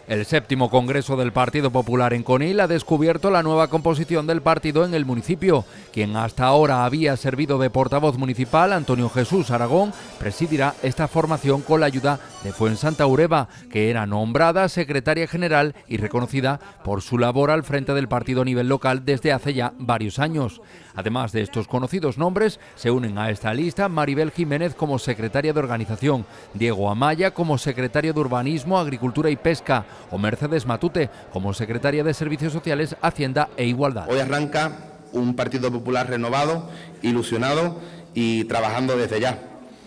El séptimo Congreso del Partido Popular en Conil ha descubierto la nueva composición del partido en el municipio. Quien hasta ahora había servido de portavoz municipal, Antonio Jesús Aragón, presidirá esta formación con la ayuda de Fuensanta Ureba, que era nombrada secretaria general y reconocida por su labor al frente del partido a nivel local desde hace ya varios años. Además de estos conocidos nombres, se unen a esta lista Maribel Jiménez como secretaria de organización, Diego Amaya como secretario de Urbanismo, Agricultura y Pesca, o Mercedes Matute como secretaria de Servicios Sociales, Hacienda e Igualdad. Hoy arranca un Partido Popular renovado, ilusionado y trabajando desde ya.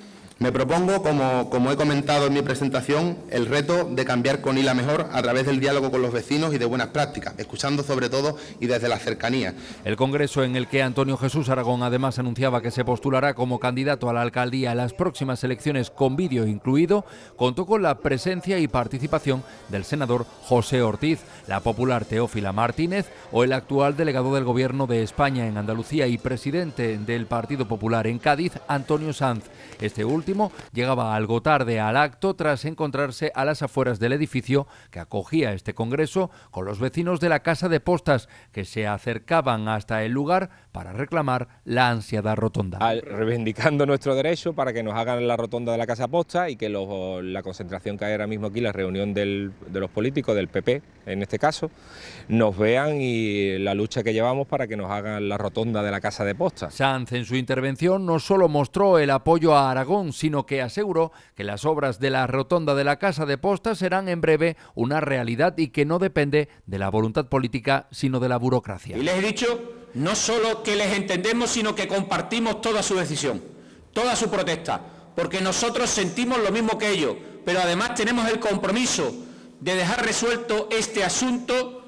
Me propongo, como he comentado en mi presentación, el reto de cambiar Conil a mejor a través del diálogo con los vecinos y de buenas prácticas, escuchando sobre todo y desde la cercanía. El congreso, en el que Antonio Jesús Aragón además anunciaba que se postulará como candidato a la alcaldía en las próximas elecciones con vídeo incluido, contó con la presencia y participación del senador José Ortiz, la popular Teófila Martínez o el actual delegado del Gobierno de España en Andalucía y presidente del Partido Popular en Cádiz, Antonio Sanz. Este último llegaba algo tarde al acto tras encontrarse a las afueras del edificio que acogía este congreso con los vecinos de la Casa de Postas, que se acercaban hasta el lugar para reclamar la ansiada rotonda. Reivindicando nuestro derecho para que nos hagan la rotonda de la Casa Posta y que la concentración que hay ahora mismo aquí, la reunión de los políticos, del PP en este caso, nos vean y la lucha que llevamos para que nos hagan la rotonda de la Casa de Postas. Sanz en su intervención no solo mostró el apoyo a Aragón, sino que aseguró que las obras de la rotonda de la Casa de Postas serán en breve una realidad y que no depende de la voluntad política, sino de la burocracia. Y les he dicho no solo que les entendemos, sino que compartimos toda su decisión, toda su protesta, porque nosotros sentimos lo mismo que ellos, pero además tenemos el compromiso de dejar resuelto este asunto.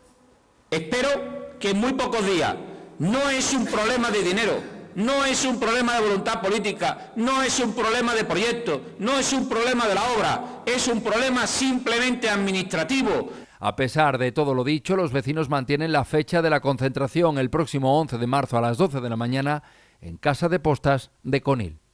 Espero que en muy pocos días. No es un problema de dinero. No es un problema de voluntad política, no es un problema de proyecto, no es un problema de la obra, es un problema simplemente administrativo. A pesar de todo lo dicho, los vecinos mantienen la fecha de la concentración el próximo 11 de marzo a las 12 de la mañana en Casa de Postas de Conil.